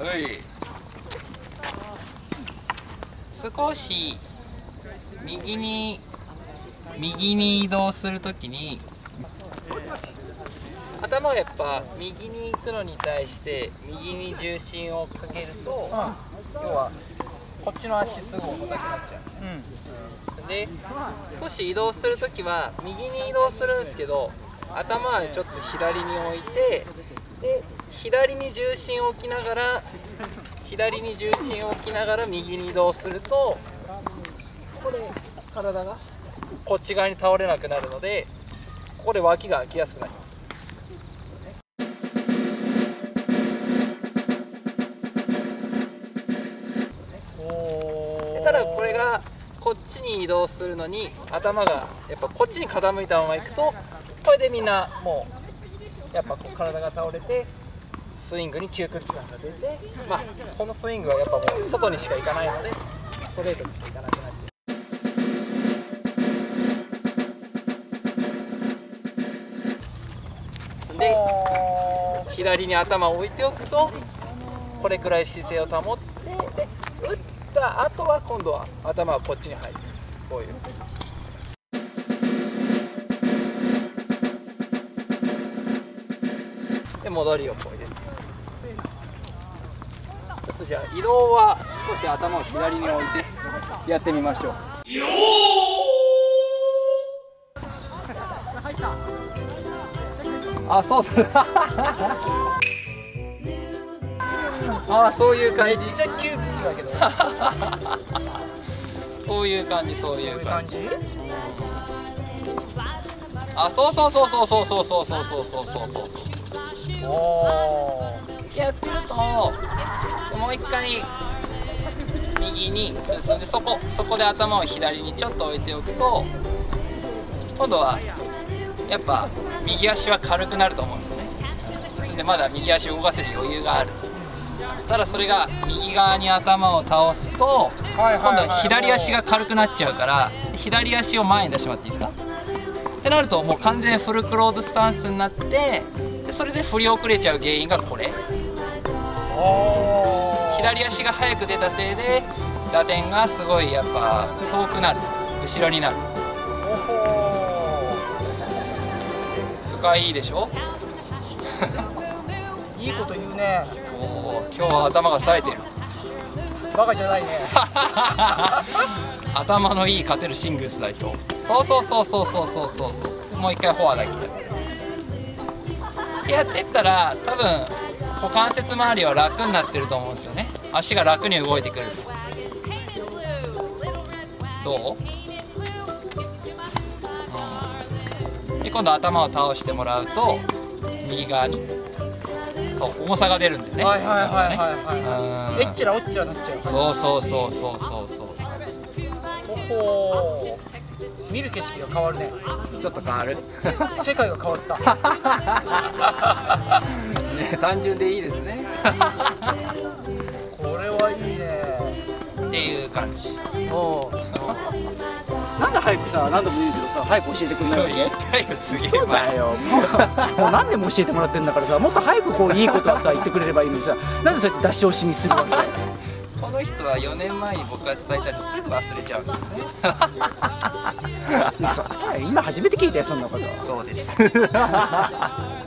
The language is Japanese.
少し右に移動するときに頭がやっぱ右に行くのに対して右に重心をかけると、要はこっちの足すぐ重たくなっちゃう、で少し移動するときは右に移動するんですけど、頭はちょっと左に置いて、で左に重心を置きながら右に移動すると、ここで体がこっち側に倒れなくなるので、ここで脇が空きやすくなります。ただこれがこっちに移動するのに頭がやっぱこっちに傾いたままいくと、これでみんなもうやっぱこう体が倒れてスイングに窮屈感が出て、このスイングはやっぱもう外にしか行かないのでストレートにしか行かなくなってで、左に頭を置いておくとこれくらい姿勢を保って、で打った後は今度は頭はこっちに入る、こういう。で戻りをこう入れる。ちょっとじゃあ移動は少し頭を左に置いてやってみましょう。そうそうそういう感じ。めっちゃ窮屈だけどそういう感じ。そうやってるともう一回右に進んで、そこで頭を左にちょっと置いておくと、今度はやっぱ右足は軽くなると思うんですよね。ですんでまだ右足を動かせる余裕がある。ただそれが右側に頭を倒すと、今度は左足が軽くなっちゃうから、左足を前に出してもらっていいですか。ってなるともう完全フルクローズスタンスになって、でそれで振り遅れちゃう原因がこれ。左足が早く出たせいで打点がすごいやっぱ遠くなる、後ろになる。深いでしょいいこと言うね。 今日は頭が冴えてる。 バカじゃないね頭のいい勝てるシングルス代表。そうもう一回フォアだけやってったら、多分股関節周りは楽になってると思うんですよね。足が楽に動いてくる。どう？で今度頭を倒してもらうと右側に重さが出るんでね。 えっちらおっちらなっちゃう。見る景色が変わるね。 ちょっと変わる。 世界が変わった。 ね、単純でいいですね。 これはいいね。 っていう感じ。 なんで早くさ、何度も言うけどさ、早く教えてくれないわけ？そうだよ。もう何年も教えてもらってんだからさ、もっと早くこういいことはさ言ってくれればいいのにさ、なんでそうやって出し惜しみするわけ？ この人は4年前に僕が伝えたらすぐ忘れちゃうんですね。 嘘。今初めて聞いたよ、そんなこと。 そうです。